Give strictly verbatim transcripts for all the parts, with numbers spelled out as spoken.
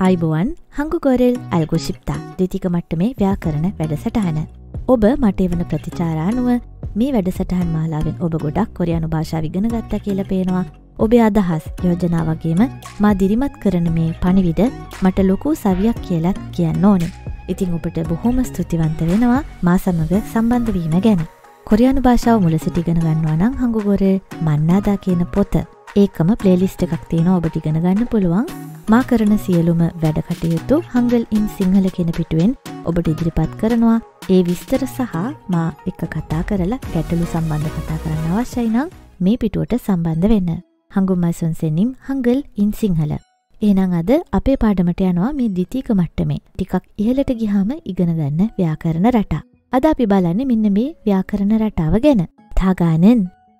ආයිබෝවන් හංගුගොරෙල් අල්ගෝ ශිප්තා ද්විතීක මට්ටමේ ව්‍යාකරණ වැඩසටහන. ඔබ මට එවන ප්‍රතිචාර අනුව මේ වැඩසටහන් මාලාවෙන් ඔබ ගොඩක් කොරියානු භාෂාව ඉගෙන ගත්තා කියලා පේනවා. ඔබේ අදහස් යෝජනා වගේම මා දිරිමත් කරන මේ පණිවිඩ මට ලොකු සවියක් කියලා කියන්න ඕනේ. ඉතින් ඔබට බොහොම ස්තුතිවන්ත වෙනවා මා සමග සම්බන්ධ වීම ගැන. කොරියානු භාෂාව මුල සිට ඉගෙන ගන්නවා නම් හංගුගොරෙල් මන්නාදා කියන පොත ඒකම ප්ලේලිස්ට් එකක් තියෙනවා ඔබට ඉගෙන ගන්න පුළුවන්. මා කරන සියලුම වැඩ කටයුතු හංගල් ඉන් සිංහල කියන පිටුවෙන් ඔබට ඉදිරිපත් කරනවා. ඒ විස්තර සහ මා එක්ක කතා කරලා ගැටලු සම්බන්ධ කතා කරන්න අවශ්‍යයි නම් මේ පිටුවට සම්බන්ධ වෙන්න. හංගුමයි සොන්සෙනිම් හංගල් ඉන් සිංහල. එහෙනම් අද අපේ පාඩමට යනවා මේ ද්විතීක මට්ටමේ ටිකක් ඉහළට ගියාම ඉගෙන ගන්න ව්‍යාකරණ රටා. අද අපි බලන්නේ මෙන්න මේ ව්‍යාකරණ රටාව ගැන. තාගානෙන්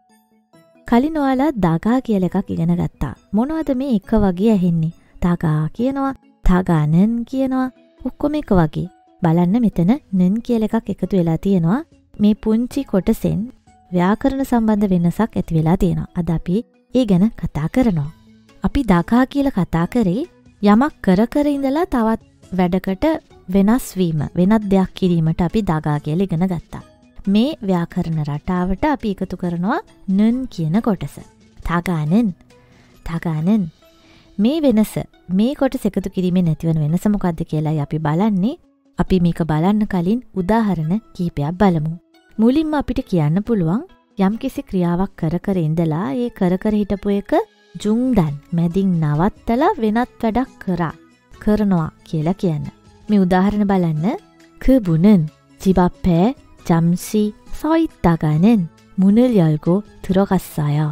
කලින් ඔයාලා දාගා කියලා එකක් ඉගෙන ගත්තා. මොනවද මේ එක වගේ ඇහෙන්නේ? තාගා කියනවා, තාගානෙන් කියනවා, ඔක්කොම එක වගේ. බලන්න මෙතන නෙන් කියලා එකක් එකතු වෙලා තියෙනවා. මේ පුංචි කොටසෙන් ව්‍යාකරණ සම්බන්ධ වෙනසක් ඇති වෙලා තියෙනවා. අද අපි ඒ ගැන කතා කරනවා. අපි දාගා කියලා කතා කරේ යමක් කර කර ඉඳලා තවත් වැඩකට වෙනස් වීම, වෙනත් දෙයක් කිරීමට අපි දාගා කියලා ඉගෙන ගත්තා. මේ ව්‍යාකරණ රටාවට අපි එකතු කරනවා නෙන් කියන කොටස. තාගානෙන්, තාගානෙන්. මේ වෙනස, මේ කොටස එකතු කිරීමෙන් නැතිවන වෙනස මොකක්ද කියලායි අපි බලන්නේ. අපි මේක බලන්න කලින් උදාහරණ කීපයක් බලමු. මුලින්ම අපිට කියන්න පුළුවන් යම්කිසි ක්‍රියාවක් කර කර ඉඳලා ඒ කර කර හිටපු එක ජුන්දන් මැදින් නවත්තලා වෙනත් වැඩක් කරා, කරනවා කියලා කියන්න. මේ උදාහරණ බලන්න. 그분은 집 앞에 잠시 서 있다가는 문을 열고 들어갔어요.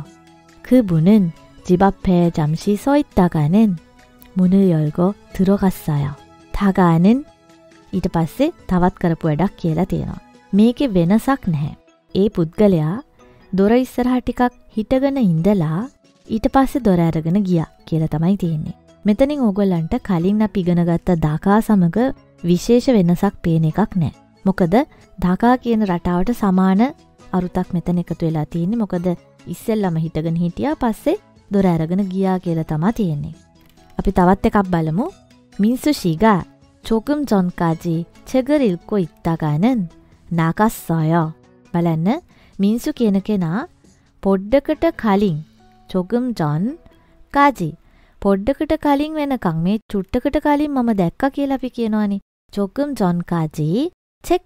그분은 집 앞에 잠시 서 있다가는 문을 열고 들어갔어요. 다가는 ඊට පස්සේ තවත් කරපු වැඩක් කියලා තියෙනවා. මේකේ වෙනසක් නැහැ. ඒ පුද්ගලයා දොර ඉස්සරහා ටිකක් හිටගෙන ඉඳලා ඊට පස්සේ දොර අරගෙන ගියා කියලා තමයි තියෙන්නේ. මෙතනින් ඕගොල්ලන්ට කලින් අපි ඉගෙන ගත්ත දාකා සමග විශේෂ වෙනසක් පේන එකක් නැහැ. මොකද දාකා කියන රටාවට සමාන අරුතක් මෙතන එකතු වෙලා තියෙන්නේ. මොකද ඉස්සෙල්ලම හිටගෙන හිටියා පස්සේ දොර අරගෙන ගියා කියලා තමයි තියෙන්නේ. අපි තවත් එකක් බලමු. 민සු 씨가 조금 전까지 책을 읽고 있다가는 나갔어요. බලන්න 민수 කියන කෙනා පොඩ්ඩකට කලින් 조금 전까지 පොඩ්ඩකට කලින් වෙනකන් මේ චුට්ටකට කලින් මම දැක්කා කියලා අපි කියනවානේ. 조금 전까지 책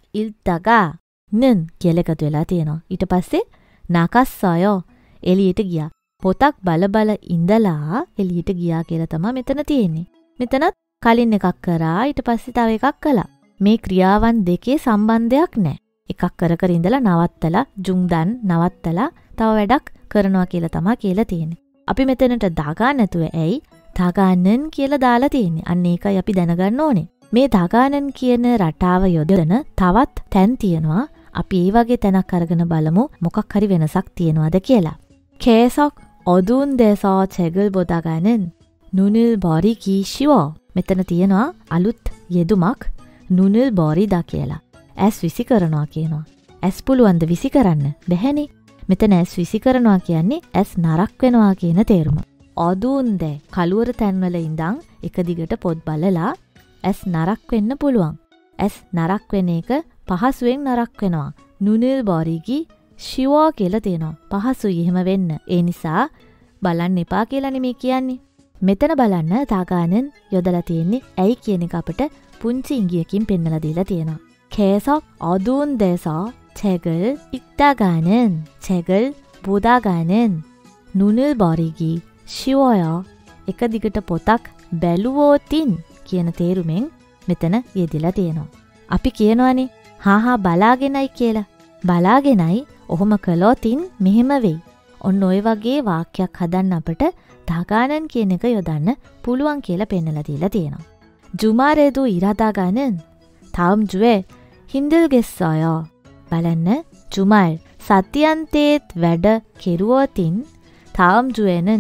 읽다가는 කියලා එකතු වෙලා තියෙනවා. ඊට පස්සේ 나갔어요. එළියට ගියා. පොතක් බල බල ඉඳලා එළියට ගියා කියලා තමයි මෙතන තියෙන්නේ. මෙතනත් කලින් එකක් කරා ඊට පස්සේ තව එකක් කළා. මේ ක්‍රියාවන් දෙකේ සම්බන්ධයක් නැහැ. එකක් කර කර ඉඳලා නවත්තලා ජුන්දන් නවත්තලා තව වැඩක් කරනවා කියලා තමයි කියලා තියෙන්නේ. අපි මෙතනට දාගා නැතුව ඇයි දාගානන් කියලා දාලා තියෙන්නේ. අන්න ඒකයි අපි දැනගන්න ඕනේ. මේ දාගානන් කියන රටාව යොදන තවත් තැන් තියෙනවා. අපි ඒ වගේ තැනක් අරගෙන බලමු මොකක් හරි වෙනසක් තියෙනවද කියලා. 계속 어두운 데서 책을 보다가는 눈을 버리기 쉬워. මෙතන තියෙනවා අලුත් යෙදුමක් නුනුල් බොරිදා කියලා. ඇස් විසි කරනවා කියනවා. ඇස් පුළුවන් ද විසි කරන්න? බැහැනේ. මෙතන ඇස් විසි කරනවා කියන්නේ ඇස් නරක් වෙනවා කියන තේරුම. 어두운 데 කළුවර තැන්වල ඉඳන් එක දිගට පොත් බලලා ඇස් නරක් වෙන්න පුළුවන්. ඇස් නරක් වෙන එක පහසුවෙන් නරක් වෙනවා. නුනුල් බොරිගි 쉬워 කියලා තියෙනවා. පහසුයි එහෙම වෙන්න. ඒ නිසා බලන්න එපා කියලා නෙමෙයි කියන්නේ. මෙතන බලන්න තාගානෙන් යොදලා තියෙන්නේ ඇයි කියන එක අපිට පුංචි ඉංගියකින් පෙන්නලා දීලා තියෙනවා. 계속 어두운 데서 책을 읽다가는 책을 보다가는 눈을 버리기 쉬워요. එක දිගට පොතක් බැලුවොතින් කියන තේරුමෙන් මෙතන යෙදিলা තියෙනවා. අපි කියනවානේ හා හා බලාගෙනයි කියලා. බලාගෙනයි ඔහොම කළොතින් මෙහෙම වෙයි. ඔන්න ඔය වගේ වාක්‍යයක් හදන්න අපිට දාගානන් කියන එක යොදන්න පුළුවන් කියලා පෙන්නලා දීලා තියෙනවා. 주말에도 일하다가는 다음 주에 힘들겠어요. බලන්න 주말 사띠한테 වැඩ කෙරුවොතින් 다음 주에는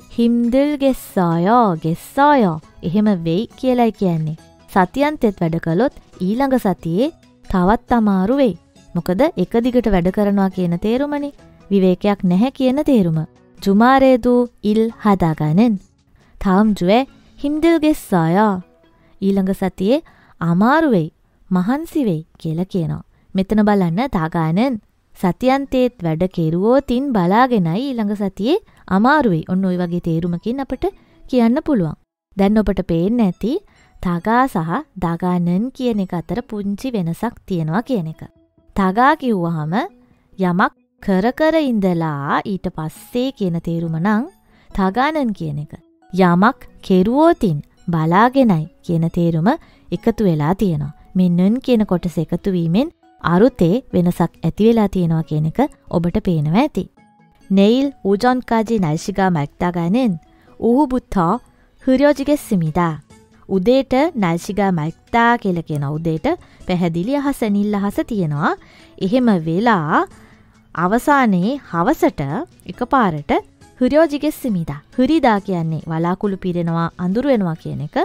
힘들겠어요. 겠어요. එහෙම වෙයි කියලායි කියන්නේ. සතියන්තෙත් වැඩ කළොත් ඊළඟ සතියේ තවත් අමාරු වෙයි. මොකද එක දිගට වැඩ කරනවා කියන තේරුමනේ. විවේකයක් නැහැ කියන තේරුම. 주말에도 일하다가는 다음 주에 힘들겠어요. ඊළඟ සතියේ අමාරු වෙයි, මහන්සි වෙයි කියලා කියනවා. මෙතන බලන්න දාගානන් සතියන්තේත් වැඩ කෙරුවෝතින් බලාගෙනයි ඊළඟ සතියේ අමාරු වෙයි. ඔන්න ওই වගේ තේරුමකින් අපිට කියන්න පුළුවන්. දැන් ඔබට පේන්නේ නැති තගා සහ දාගානන් කියන එක අතර පුංචි වෙනසක් තියෙනවා කියන එක. තගා කිව්වහම යමක් කර කර ඉඳලා ඊට පස්සේ කියන තේරුම නම් තගානන් කියන එක යමක් කෙරුවෝතින් බලාගෙනයි කියන තේරුම එකතු වෙලා තියෙනවා. මේ නන් කියන කොටස එකතු වීමෙන් අරුතේ වෙනසක් ඇති වෙලා තියෙනවා කියන එක ඔබට පේනවා ඇති. 내일 오전까지 날씨가 맑다가는 오후부터 흐려지겠습니다. උදේට 날씨가 맑다 කියලා කියනවා. උදේට පැහැදිලි අහස නිල් අහස තියෙනවා. එහෙම වෙලා අවසානයේ හවසට එකපාරට 흐려지겠습니다. 흐리다 කියන්නේ වලාකුළු පිරෙනවා, අඳුරු වෙනවා කියන එක.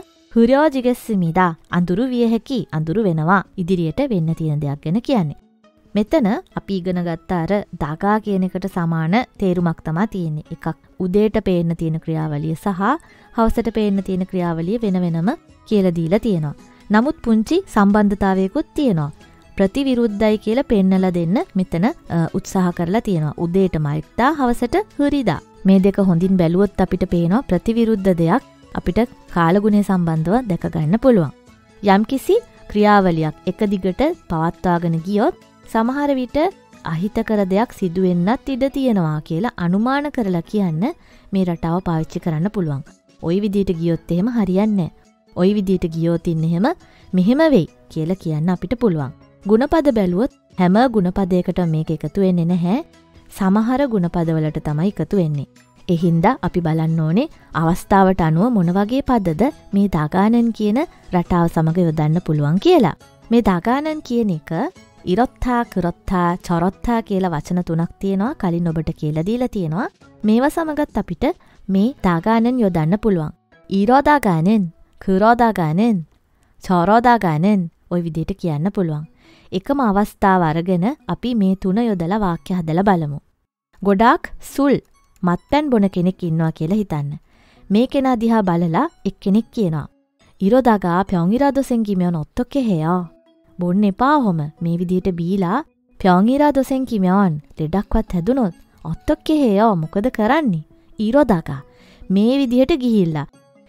흐려지겠습니다. අඳුරු විය හැකි, අඳුරු වෙනවා. ඉදිරියට වෙන්න තියෙන දෙයක් ගැන කියන්නේ. මෙතන අපි ඉගෙන ගත්ත අර දගා කියන එකට සමාන තේරුමක් තමයි තියෙන්නේ. එකක් උදේට පේන්න තියෙන ක්‍රියාවලිය සහ හවසට පේන්න තියෙන ක්‍රියාවලිය වෙන වෙනම කියලා දීලා තියෙනවා. නමුත් පුංචි සම්බන්ධතාවයකුත් තියෙනවා. ප්‍රතිවිරුද්ධයි කියලා පෙන්නලා දෙන්න මෙතන උත්සාහ කරලා තියෙනවා. උදේට මල්ක්දා, හවසට හුරිදා. මේ දෙක හොඳින් බැලුවොත් අපිට පේනවා ප්‍රතිවිරුද්ධ දෙයක් අපිට කාලගුණය සම්බන්ධව දැක ගන්න පුළුවන්. යම්කිසි ක්‍රියාවලියක් එක දිගට පවත්වාගෙන ගියොත් සමහර විට අහිතකර දෙයක් සිදු වෙන්නත් ඉඩ තියෙනවා කියලා අනුමාන කරලා කියන්න මේ රටාව පාවිච්චි කරන්න පුළුවන්. ওই විදිහට ගියොත් එහෙම හරියන්නේ නැහැ. ওই විදිහට ගියොත් ඉන්න එහෙම මෙහෙම වෙයි කියලා කියන්න අපිට පුළුවන්. ಗುಣපද බැලුවොත් හැම ಗುಣපදයකටම මේක එකතු වෙන්නේ නැහැ. සමහර ಗುಣපදවලට තමයි එකතු වෙන්නේ. ඒ හින්දා අපි බලන්න ඕනේ අවස්ථාවට අනුව මොන වගේ පදද මේ දාගානන් කියන රටාව සමග යොදන්න පුළුවන් කියලා. මේ දාගානන් කියන එක ඉරොත්තා, 그렇다, 저렇다 කියලා වචන තුනක් තියෙනවා. කලින් ඔබට කියලා දීලා තියෙනවා. මේවා සමගත් අපිට මේ දාගානන් යොදන්න පුළුවන්. 이러다가는, 그러다가는, 저러다가는 ওই විදිහට කියන්න පුළුවන්. එකම අවස්ථාව අරගෙන අපි මේ තුන යොදලා වාක්‍ය හදලා බලමු. ගොඩාක් සුල් මත්පැන් බොන කෙනෙක් ඉන්නවා කියලා හිතන්න. මේ කෙනා දිහා බලලා එක්කෙනෙක් කියනවා. 이러다가 병이라도 생기면 어떻게 해요? බොන්න එපා ඔහොම. මේ විදිහට බීලා 병이라도 생기면 ලෙඩක්වත් හැදුනොත් 어떻게 해요? මොකද කරන්නේ? 이러다가 මේ විදිහට ගිහිල්ලා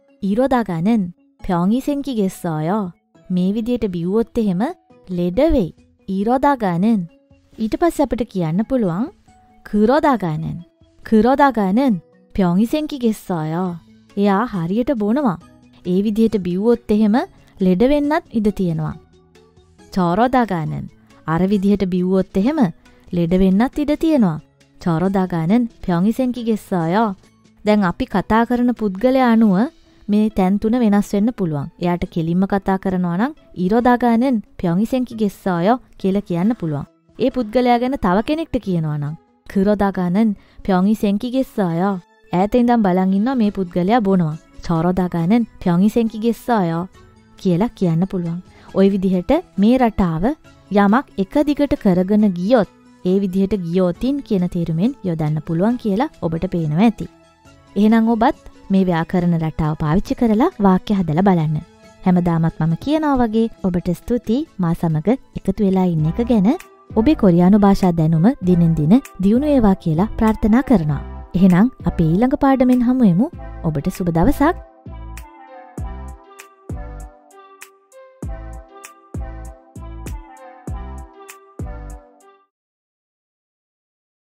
이러다가는 병이 생기겠어요. මේ විදිහට බිව්වොත් එහෙම ලෙඩ වෙයි. 이러다가는 ඊට පස්සේ අපිට කියන්න පුළුවන් 그러다가는 그러다가는 병이 생기겠어요. එයා හරියට බොනවා. ඒ විදිහට බිව්වොත් එහෙම ලෙඩ වෙන්නත් ඉඩ තියෙනවා. 저러다가는 අර විදිහට බිව්වොත් එහෙම ලෙඩ වෙන්නත් ඉඩ තියෙනවා. 저러다가는 병이 생기겠어요. දැන් අපි කතා කරන පුද්ගලයා අනුව මේ තැන් තුන වෙනස් වෙන්න පුළුවන්. එයාට කෙලින්ම කතා කරනවා නම් 이러다가는 병이 생기겠어요 කියලා කියන්න පුළුවන්. ඒ පුද්ගලයා ගැන තව කෙනෙක්ට කියනවා නම් 그러다가는 병이 생기겠어요. ඈත ඉඳන් බලන් ඉන්නවා මේ පුද්ගලයා බොනවා. 저러다가는 병이 생기겠어요 කියලා කියන්න පුළුවන්. ওই විදිහට මේ රටාව යමක් එක දිගට කරගෙන ගියොත් ඒ විදිහට ගියොතින් කියන තේරුමෙන් යොදන්න පුළුවන් කියලා ඔබට පේනවා ඇති. එහෙනම් ඔබත් මේ ව්‍යාකරණ රටාව පාවිච්චි කරලා වාක්‍ය හදලා බලන්න. හැමදාමත් මම කියනවා වගේ ඔබට ස්තුතියි මා සමග එකතු වෙලා ඉන්න එක ගැන. ඔබේ කොරියානු භාෂා දැනුම දිනෙන් දින දියුණු වේවා කියලා ප්‍රාර්ථනා කරනවා. එහෙනම් අපි ඊළඟ පාඩමෙන් හමු වෙමු. ඔබට සුබ දවසක්.